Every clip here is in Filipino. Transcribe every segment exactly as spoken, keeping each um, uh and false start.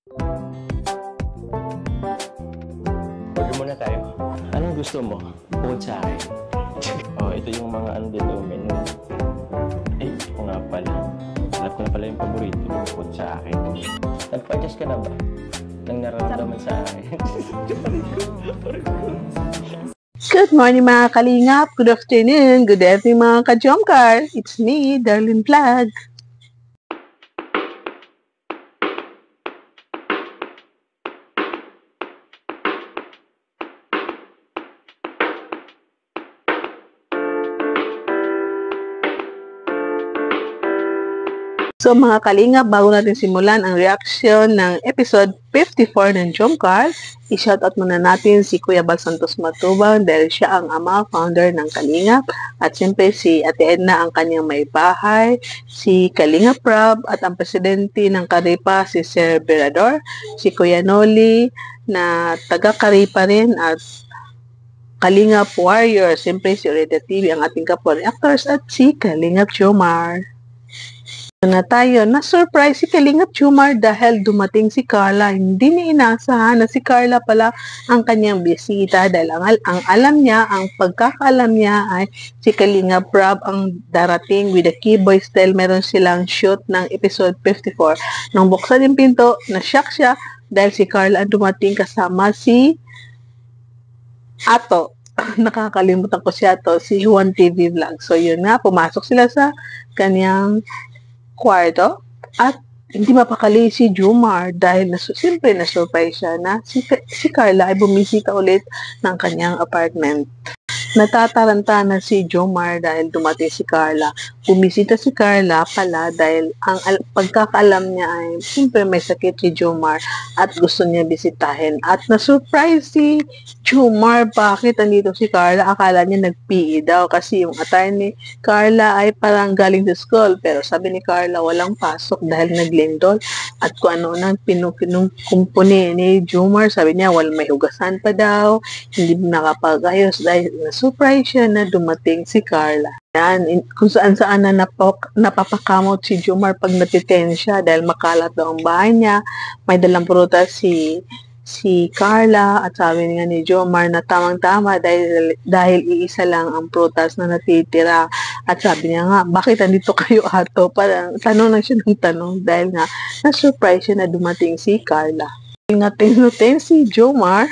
Order muna tayo. Anong gusto mo? Bukod sa akin. Oh, ito yung mga ano dito, menu. Eh, ito nga pala. Alam ko na pala yung paborito bukod sa akin. Nagpa-adjust ka na ba? Nang nararamdaman sa akin. Good morning mga kalingap, good afternoon, good evening mga ka-Jomcar. It's me, Darlene Vlog. So mga kalingap, bago natin simulan ang reaction ng episode fifty-four ng Jomcar, i-shoutout muna natin si Kuya Bal Santos Matubang dahil siya ang ama, founder ng Kalingap, at siyempre si Ate Edna ang kanyang may bahay, si Kalingap Rob at ang presidente ng Karipa si Sir Berador, si Kuya Noli na taga Karipa rin at Kalingap Warrior, siyempre si Oreda T V ang ating kapwa reactors at si Kalingap Jomar. Na tayo, na-surprise si Kalingap Jomar dahil dumating si Carla. Hindi niya inaasahan na si Carla pala ang kanyang bisita dahil ang, ang alam niya, ang pagkakaalam niya ay si Kalingap Rob ang darating with the Keyboy style. Meron silang shoot ng episode fifty-four. Nung buksan yung pinto, na-shock siya dahil si Carla ang dumating kasama si Ato. Nakakalimutan ko siya to, si Juan T V Vlog. So yun nga, pumasok sila sa kanyang kwarto at hindi mapakali si Jomar dahil na, siyempre na-surprise siya na si, si Carla ay bumisita ulit ng kanyang apartment. Natataranta na si Jomar dahil dumating si Carla. Bumisita si Carla pala dahil ang pagkakaalam niya ay siyempre may sakit si Jomar at gusto niya bisitahin. At na-surprise si Jomar bakit andito si Carla. Akala niya nag-P E daw kasi yung attire ni Carla ay parang galing sa school. Pero sabi ni Carla walang pasok dahil naglindol. At kung ano nang pinupuni ni Jomar, sabi niya walang may hugasan pa daw. Hindi nakapagayos dahil surprise siya na dumating si Carla. Yan, kung saan saan na napok, napapakamot si Jomar pag natiten siya dahil makalat daw ang bahay niya. May dalang prutas si si Carla at sabi nga ni Jomar na tamang-tama dahil, dahil iisa lang ang prutas na natitira. At sabi niya nga, bakit andito kayo Ato? Parang tanong lang siya ng tanong dahil nga na-surprise siya na dumating si Carla. Natin-natin si Jomar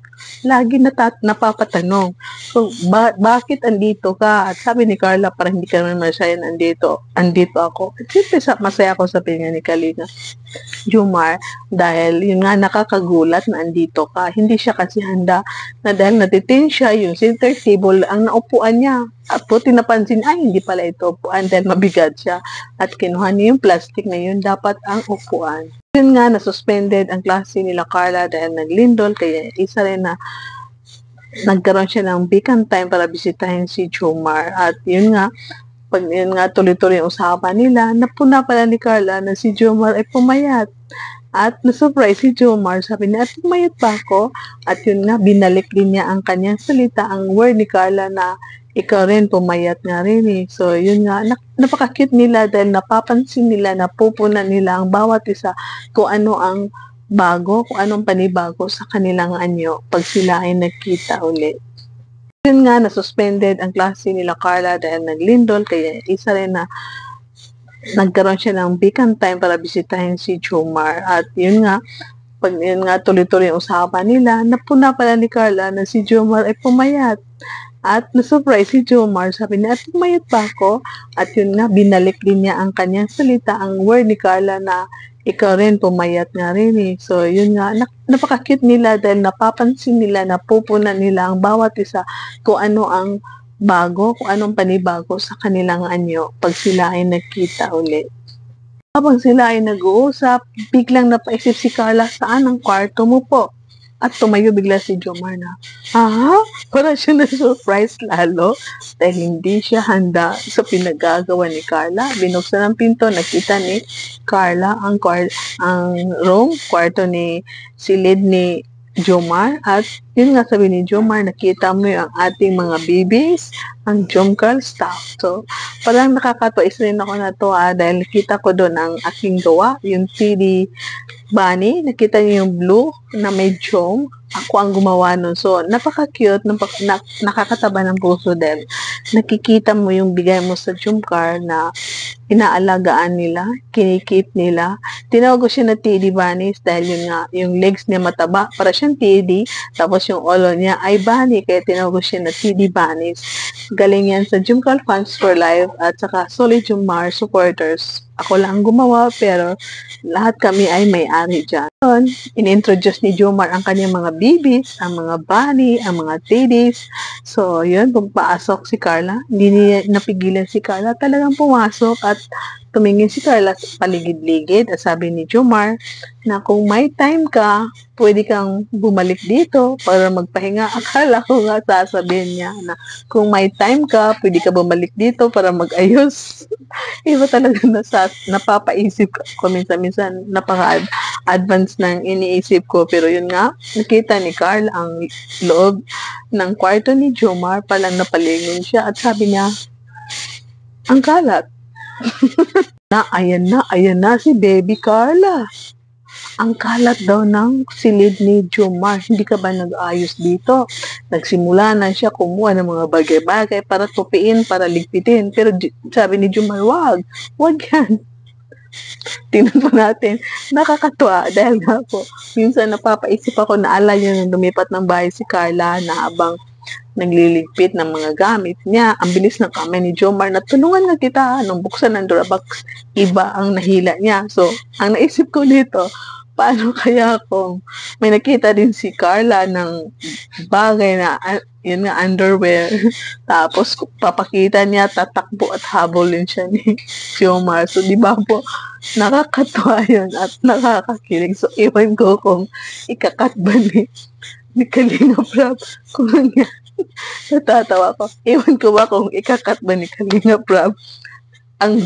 lagi natat napapatanong kung ba bakit andito ka at sabi ni Carla parang hindi ka naman masaya andito andito ako at siyempre masaya ako sa pinya ni Kalingap Jomar dahil yun nga nakakagulat na andito ka. Hindi siya kasi handa na dahil natitin siya yung center table ang naupuan niya at puti napansin ay hindi pala ito upuan dahil mabigat siya at kinuha niya yung plastic na yun dapat ang upuan. Yun nga, na-suspended ang klase nila Carla dahil naglindol, kaya isa rin na nagkaroon siya ng vacant time para bisitahin si Jomar. At yun nga, pag yun nga tuloy-tuloy yung usapan nila, napuna pala ni Carla na si Jomar ay pumayat. At na-surprise si Jomar, sabi niya, at pumayat ba ako? At yun nga, binalik din niya ang kanyang salita, ang word ni Carla na ikaw rin, pumayat nga rin eh. So, yun nga, napaka-cute nila dahil napapansin nila, napupunan nila ang bawat isa kung ano ang bago, kung anong panibago sa kanilang anyo pag sila ay nagkita ulit. Yun nga, na-suspended ang klase nila Carla dahil naglindol, kaya isa rin na nagkaroon siya ng vacant time para bisitahin si Jomar. At yun nga, pag yun nga tuloy-tuloy yung usapan nila, napuna pala ni Carla na si Jomar ay pumayat. At na-surprise si Jomar, sabi niya, at pumayat ba ako? At yun nga, binalik din niya ang kanyang salita, ang word ni Carla na ikaw rin, pumayat nga rin eh. So yun nga, napaka-cute nila dahil napapansin nila, napupunan nila ang bawat isa kung ano ang bago, kung anong panibago sa kanilang anyo pag sila ay nagkita ulit. Habang sila ay nag-uusap, biglang napaisip si Carla, saan ang kwarto mo po? At tumayo bigla si Jomar na, ah, parang siya na-surprise lalo dahil hindi siya handa sa pinagagawa ni Carla. Binuksan ang pinto, nakita ni Carla ang, ang room, kwarto ni silid ni Jomar. At yun nga sabi ni Jomar, nakita mo yung ating mga babies, ang Jomcarl staff. So, parang nakakatuwa rin ako na to ah, dahil nakita ko doon ang aking gawa, yung three D bunny. Nakita niyo yung blue na may Jom. Ako ang gumawa nun. So, napaka-cute, napaka, na, nakakataba ng puso din. Nakikita mo yung bigay mo sa Jomcar na inaalagaan nila, kinikip nila. Tinawag ko siya na Teddy Bunnies dahil yun nga, yung legs niya mataba, para siyang Teddy, tapos yung ulo niya ay bunny, kaya tinawag ko siya na Teddy Bunnies. Galing yan sa Jomcar Fans for Life at saka Solid Jomar supporters. Ako lang gumawa, pero lahat kami ay may-ari dyan. In-introduce ni Jomar ang kanyang mga babies, ang mga bunny, ang mga teddies. So, yun, pagpasok si Carla, hindi niya napigilan si Carla, talagang pumasok at tumingin si Carla sa paligid-ligid at sabi ni Jomar na kung may time ka, pwede kang bumalik dito para magpahinga. Akala ko nga sasabihin niya na kung may time ka, pwede ka bumalik dito para mag-ayos. Iba talaga nasa, napapaisip ko minsan-minsan, napaka-advance ng iniisip ko. Pero yun nga, nakita ni Carl ang loob ng kwarto ni Jomar, palang napalingon siya at sabi niya, ang kalat. na, ayan na, ayan na si Baby Carla. Ang kalat daw ng silid ni Jomar. Hindi ka ba nag-ayos dito? Nagsimula na siya kumuha ng mga bagay-bagay para tupiin, para ligpitin. Pero sabi ni Jomar, wag, wag yan. Tingnan po natin. Nakakatuwa dahil nga po, minsan napapaisip ako na ala niya nang lumipat ng bahay si Carla na habang nagliligpit ng mga gamit niya. Ang bilis ng kamay ni Jomar na tulungan nga kita nung buksan ng Durabox. Iba ang nahila niya. So, ang naisip ko dito, paano kaya kung may nakita din si Carla ng bagay na, yun nga, underwear. Tapos, papakita niya, tatakbo at habulin siya ni Jomar. So, di ba po, nakakatuwa yun at nakakakilig. So, iwan ko kung ikakat ba ni, ni Kalinga Prab. Kung nga, natatawa ko. Iwan ko ba kung ikakat ba ni Kalinga Prab ang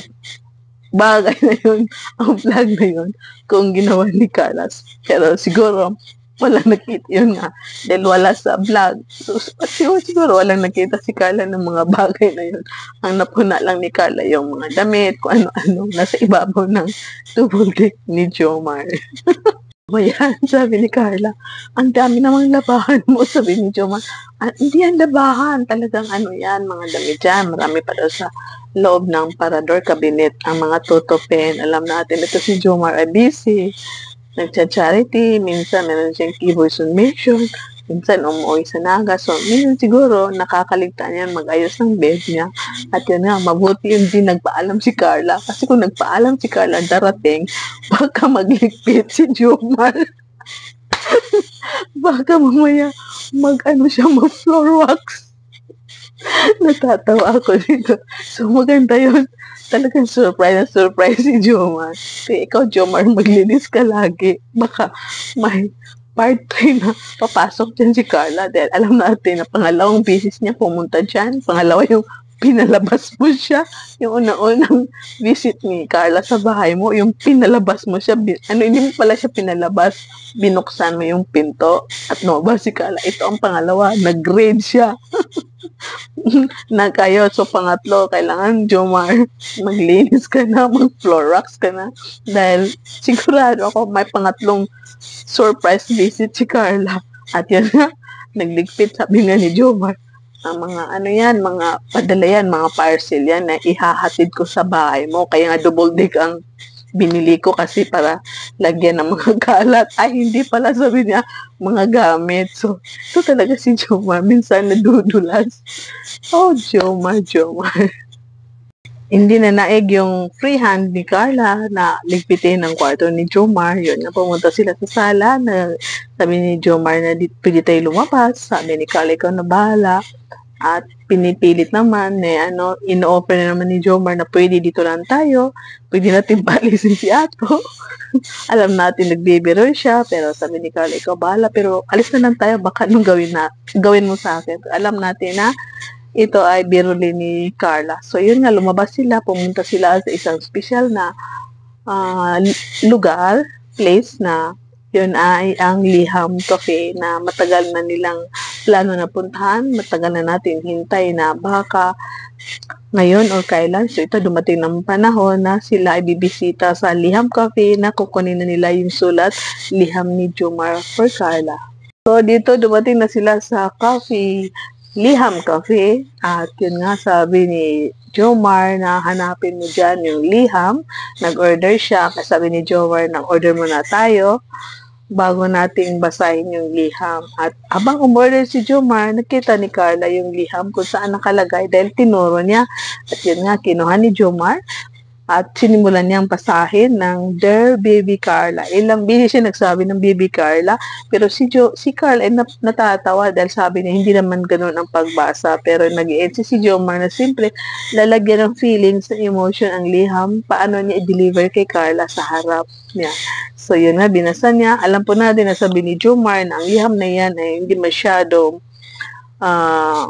bagay na yun, ang vlog na yun, kung ginawa ni Carlas. Pero siguro, walang nakita yun nga, dahil wala sa vlog. So, siguro, siguro walang nakita si Carla ng mga bagay na yun. Ang napuna lang ni Carla yung mga damit, kung ano-ano, nasa ibabaw ng double deck ni Jomar. Ayan, sabi ni Carla, ang dami namang labahan mo, sabi ni Jomar. Ah, hindi yan labahan, talagang ano yan, mga damit yan, marami pa daw sa loob ng parador cabinet, ang mga tutupin. Alam natin, ito si Jomar ay busy, nagcha-charity, minsan meron siyang keyboard submission, minsan umuwi sa Naga. So, minsan siguro nakakaligtaan yan mag-ayos ng bed niya. At yun nga, mabuti yung di nagpaalam si Carla. Kasi kung nagpaalam si Carla darating, baka magligpit si Jomar. Baka mamaya mag-ano siya, mag-floor wax. Natatawa ako dito. So, maganda yun. Talagang surprise na surprise si Jomar. Kaya ikaw, Jomar, maglinis ka lagi. Baka may part three na papasok dyan si Carla dahil alam natin na pangalawang business niya pumunta dyan. Pangalawa yung pinalabas mo siya. Yung unang-unang visit ni Carla sa bahay mo, yung pinalabas mo siya. Ano, hindi mo pala siya pinalabas. Binuksan mo yung pinto at nomba si Carla. Ito ang pangalawa, nag-grade siya. na kayo. So, pangatlo, kailangan, Jomar, maglinis ka na, mag-floor wax ka na. Dahil, sigurado ako, may pangatlong surprise visit si Carla. At yan nga, nagligpit, sabi nga ni Jomar, ang mga ano yan, mga padala yan, mga parcel yan na ihahatid ko sa bahay mo. Kaya nga double deck ang binili ko kasi para lagyan ng mga kalat. Ay, hindi pala, sabi niya, mga gamit. So, ito talaga si Jomar. Minsan nadudulas. Oh, Jomar, Jomar. Hindi na naeg yung freehand ni Carla na ligpitin ng kwarto ni Jomar. Yun, na pumunta sila sa sala. Na, sabi ni Jomar na di, pwede tayo lumabas. Sabi ni Carla, ikaw na bahala. At pinipilit naman, eh, ano, ino-offer na naman ni Jomar na pwede dito lang tayo. Pwede natin palisin si Ato. Alam natin nagbibiro siya, pero sabi ni Carla, ikaw bahala. Pero alis na lang tayo, baka nung gawin, na, gawin mo sa akin. Alam natin na ito ay biro ni Carla. So, yun nga, lumabas sila, pumunta sila sa isang special na uh, lugar, place na Yun ay ang Liham Cafe na matagal na nilang plano na puntahan, matagal na natin hintay na baka ngayon or kailan. So ito dumating ng panahon na sila ay bibisita sa Liham Cafe na kukunin na nila yung sulat Liham ni Jomar for Carla. So dito dumating na sila sa coffee, Liham Cafe, at yun nga sabi ni Jomar na hanapin mo dyan yung liham. Nag-order siya, kasi sabi ni Jomar, nag-order muna tayo bago nating basahin yung liham. At abang umorder si Jomar, nakita ni Carla yung liham kung saan nakalagay dahil tinuro niya. At yun nga, kinuha ni Jomar at sinimulan niyang basahin ng Dear Baby Carla. Ilang bilis siya nagsabi ng Baby Carla, pero si jo, si Carla ay nat- natatawa dahil sabi niya hindi naman ganoon ang pagbasa. Pero nag-i-edge si Jomar na simple lalagyan ng feelings, ng emotion ang liham, paano niya i-deliver kay Carla sa harap niya. So yun na, binasa niya. Alam po natin na sabi ni Jomar na ang liham na yan ay hindi masyado ah uh,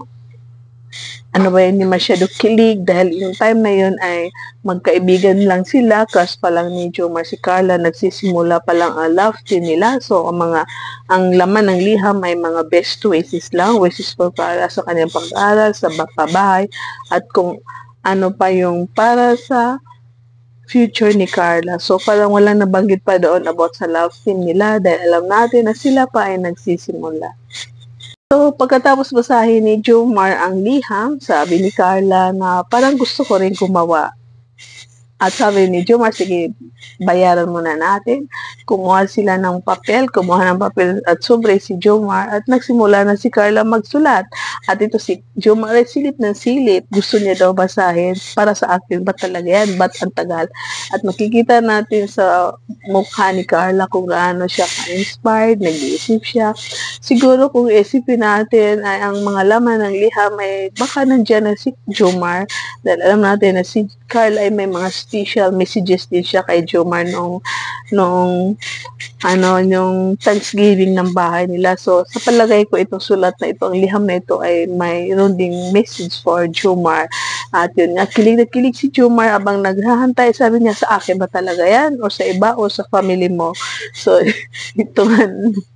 ano ba yun, hindi masyado kilig dahil yung time na yun ay magkaibigan lang sila, crush pa lang ni Jomar si Carla, nagsisimula pa lang ang love team nila. So ang mga ang laman ng liham ay mga best wishes lang, wishes for Carla sa kanyang pag-aaral, sa pabahay, at kung ano pa yung para sa future ni Carla. So parang walang nabanggit pa doon about sa love team nila dahil alam natin na sila pa ay nagsisimula. So, pagkatapos basahin ni Jomar ang liham, sabi ni Carla na parang gusto ko rin gumawa. At sabi ni Jomar, sige, bayaran muna natin. Kumuha sila ng papel, kumuha ng papel at sobre si Jomar at nagsimula na si Carla magsulat. At ito si Jomar ay silip ng silip. Gusto niya daw basahin para sa akin. Ba't talaga yan? Ba't ang tagal? At makikita natin sa mukha ni Carla kung gaano siya ka-inspired, nag-iisip siya. Siguro kung isipin natin ay ang mga laman ng liham ay baka nandiyan na si Jomar. Dahil alam natin na si Carla ay may mga special messages din siya kay Jomar noong, noong ano, yung Thanksgiving ng bahay nila. So, sa palagay ko, itong sulat na ito, ang liham na ito ay mayroon ding message for Jomar. At yun nga, kilig na kilig si Jomar abang naghahantay. Sabi niya, sa akin ba talaga yan? O sa iba? O sa family mo? So, ito nga,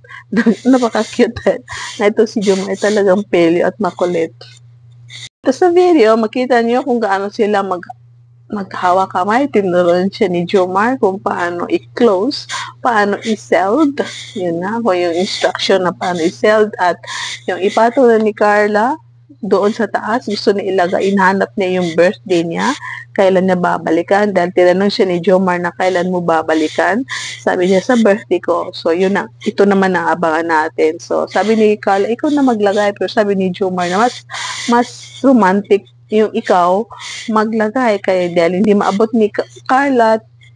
napaka-cute na ito si Jomar ay talagang peli at makulit. Ito sa video, makita niyo kung gaano sila mag maghawak kamay. Tinuruan siya ni Jomar kung paano i-close, paano i-seld. Yun na, kung yung instruction na paano i-seld. At yung ipatuloy ni Carla, doon sa taas, gusto niya ilagay, inhanap niya yung birthday niya, kailan niya babalikan. Dahil tinanong siya ni Jomar na kailan mo babalikan. Sabi niya, sa birthday ko. So, yun na. Ito naman ang abangan natin. So, sabi ni Carla, ikaw na maglagay. Pero sabi ni Jomar na mas, mas romantic yung ikaw maglagay, kaya dahil hindi maabot ni Carla,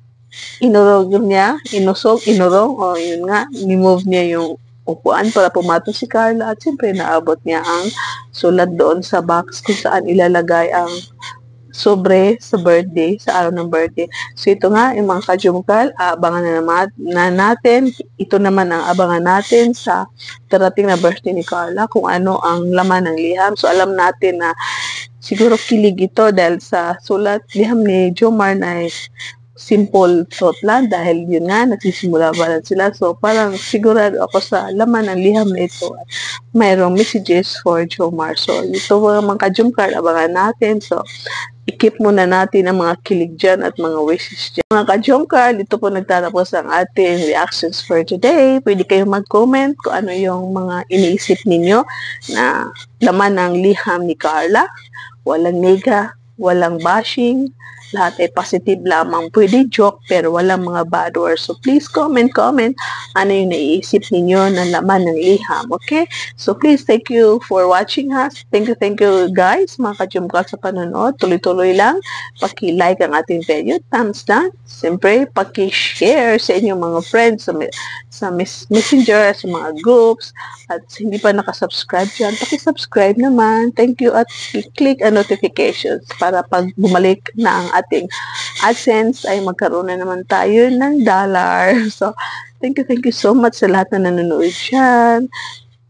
inurog niya, inusog, inurong, o yun nga, ni-move niya yung upuan para pumato si Carla at siyempre naabot niya ang sulat doon sa box kung saan ilalagay ang sobre sa birthday, sa araw ng birthday. So ito nga, yung mga kajumkal, abangan na naman na natin. Ito naman ang abangan natin sa darating na birthday ni Carla, kung ano ang laman ng liham. So alam natin na siguro kilig ito dahil sa sulat liham ni Jomar na simple thought lang dahil yun nga, nagsisimula ba lang sila. So, parang sigurado ako sa laman ng liham na ito at mayroong messages for Jomar. So, ito mga ka-Jomcar, abangan natin. So, i-keep muna natin ang mga kilig dyan at mga wishes dyan. Mga ka-Jomcar, dito po nagtatapos ang ating reactions for today. Pwede kayong mag-comment kung ano yung mga iniisip ninyo na laman ng liham ni Carla. Walang nega, walang bashing, lahat ay positive lamang. Pwede joke pero walang mga bad words. So please comment, comment ano yung naiisip ninyo na laman ng liham. Okay? So please thank you for watching us. Thank you, thank you guys, mga ka-Jomcar sa panonood. Tuloy-tuloy lang. Paki-like ang ating video. Thumbs down. Siyempre, paki-share sa inyong mga friends sa, sa messenger, sa mga groups. At hindi pa nakasubscribe dyan, paki-subscribe naman. Thank you at click ang notifications para pag bumalik na ang ating AdSense ay magkaroon na naman tayo ng dollar. So, thank you, thank you so much sa lahat na nanonood dyan.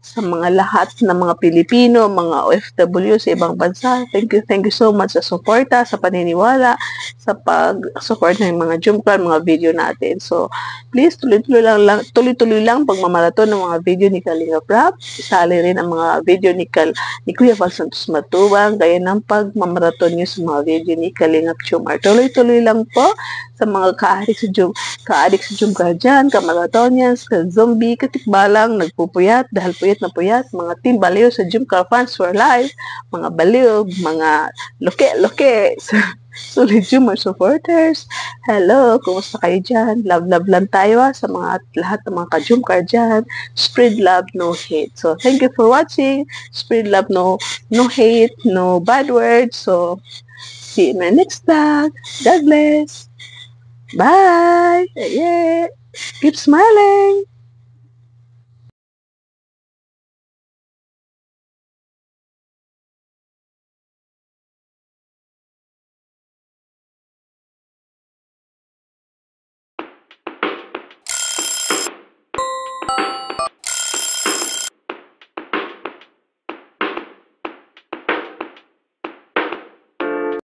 sa mga lahat ng mga Pilipino, mga O F W sa ibang bansa. Thank you, thank you so much sa suporta, sa paniniwala, sa pag-support ng mga Jumcar, mga video natin. So, please, tuloy-tuloy lang, lang tuloy-tuloy lang pagmamaraton ng mga video ni Kalinga Prab. Isali rin ang mga video ni, Kal ni Kuya Val Santos Matubang, gaya ng pagmamaraton nyo sa mga video ni Kalinga Jumar. Tuloy-tuloy lang po sa mga kaadik sa Jum, kaadik sa Jumcar dyan, ka-marathonians, ka-zombie, katikbalang, nagpupuyat, dahil puyat na puyat, mga team baliw sa Jumcar fans for life, mga baliw, mga loke-loke, solid Jumar supporters. Hello, kumusta kayo dyan? Love, love lang tayo ha, sa mga lahat ng mga ka-Jumcar dyan. Spread love, no hate. So, thank you for watching. Spread love, no, no hate, no bad words. So, see you in my next vlog. God bless. Bye! Yeah! Keep smiling!